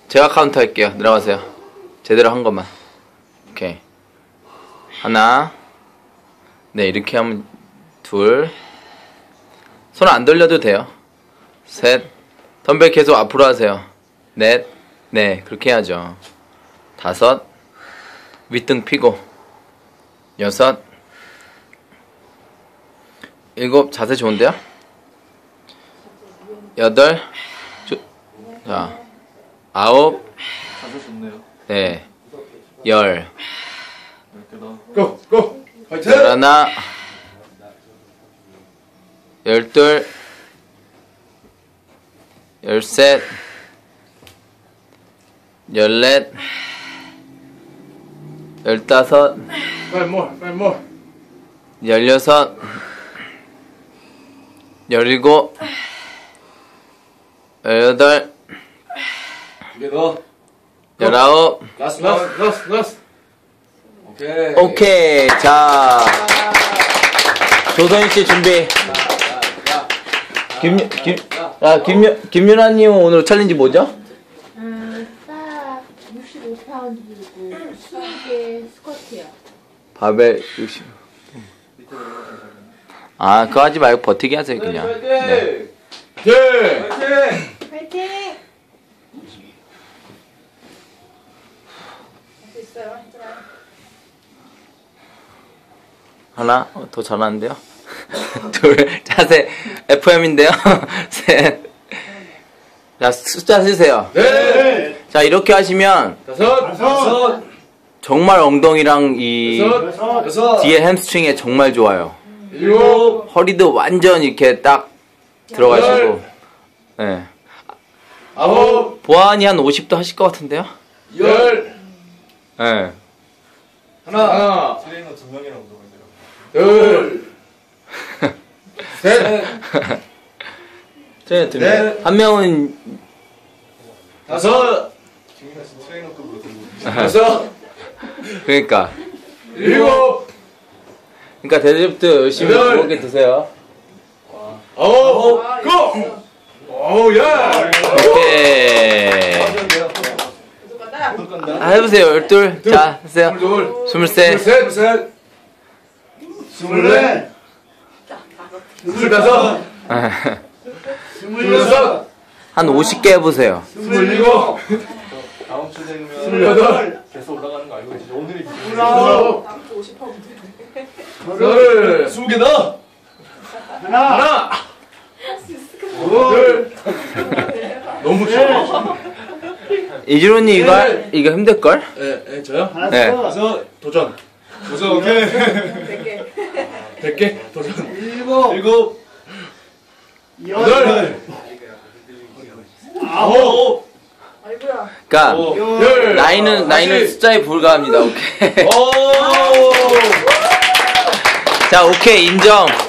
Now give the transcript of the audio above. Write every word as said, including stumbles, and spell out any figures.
제가 카운트 할게요. 들어가세요. 제대로 한 것만. 오케이. 하나. 네, 이렇게 하면 둘. 손 안 돌려도 돼요. 셋. 덤벨 계속 앞으로 하세요. 넷. 네, 그렇게 해야죠. 다섯. 윗등 피고. 여섯. 일곱. 자세 좋은데요? 여덟. 조, 자. 아홉. 자세 좋네요. 네. 열. 고! 고! 화이팅! 열하나. 열둘. 열셋. 열넷. 열다섯. Five more, five more. 열여섯. 열일곱. 열여덟. 두개 더. 열아홉. 라스트, 라스트, 라스트, 라스트. 오케이. 오케이. 자, 조선희 씨 준비. 김, 김, 아, 김, 김윤아님 오늘 챌린지 뭐죠? 음, 딱 육십오 파운드 들고 이십 개 스쿼트요. 바벨 육십. 아, 그거 하지 말고 버티기 하세요, 그냥. 네. 화이팅! 화이팅! 파이팅! 할 수 있어요. 힘들어요. 하나, 어, 더 잘하는데요? 둘, 자세, 에프엠인데요? 셋. 자, 숫자 쓰세요. 네! 자, 이렇게 하시면, 다섯! 다섯! 정말 엉덩이랑 이, 여섯! 여섯! 뒤에 햄스트링에 정말 좋아요. 일곱! 허리도 완전 이렇게 딱 들어가시고. 네. 아홉! 보안이 한 오십도 하실 것 같은데요? 열! 네. 하나! 하나! 트레이너 두 명이랑 운동인데요. 둘! 셋! 셋, 두 명. 넷. 한 명은, 다섯! 김민아 씨 트레이너급으로 들고 여섯! 그러니까. 일곱! 그러니까 데드리프트 열심히 여덟. 무겁게 드세요. 아홉! 고! 오, 예! 오케이. 구독한다. 아, 해보세요. 열둘. 자, 하세요. 스물둘! 스물셋. 스물셋! 스물넷! 스물다섯! 스물여섯! 한 오십 개 해보세요. 스물일곱! 다음 주 되면 스물여덟! 계속 올라가는 거 알고 계시죠? 오늘이 스물아홉! 오십 파운드. 서른! 스무 개 더! 하나! 하나! 둘! 너무 쉬워. 이준호님 이거, 할- 이거 힘들걸? 예, 예, 저요? 네. 그래서 도전. 도전, 오케이. 백 개. 백 개? 도전. 일곱. 일곱. 여덟. 아홉. 아이고야. 그니까, 열. 나이는, 나이는 숫자에 불과합니다. 오케이. 오. 자, 오케이. 인정.